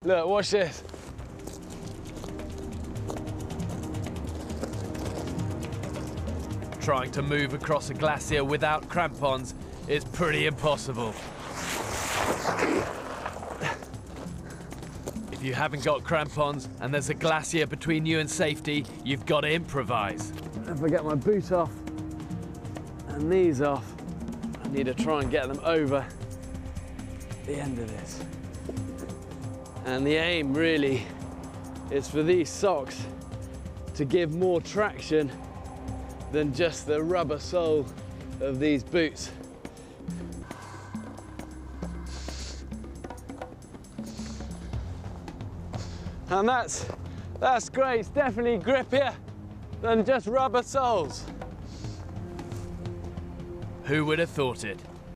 Look, watch this. Trying to move across a glacier without crampons is pretty impossible. If you haven't got crampons and there's a glacier between you and safety, you've got to improvise. If I get my boot off and these off, I need to try and get them over the end of this. And the aim really is for these socks to give more traction than just the rubber sole of these boots. And that's great. It's definitely grippier than just rubber soles. Who would have thought it?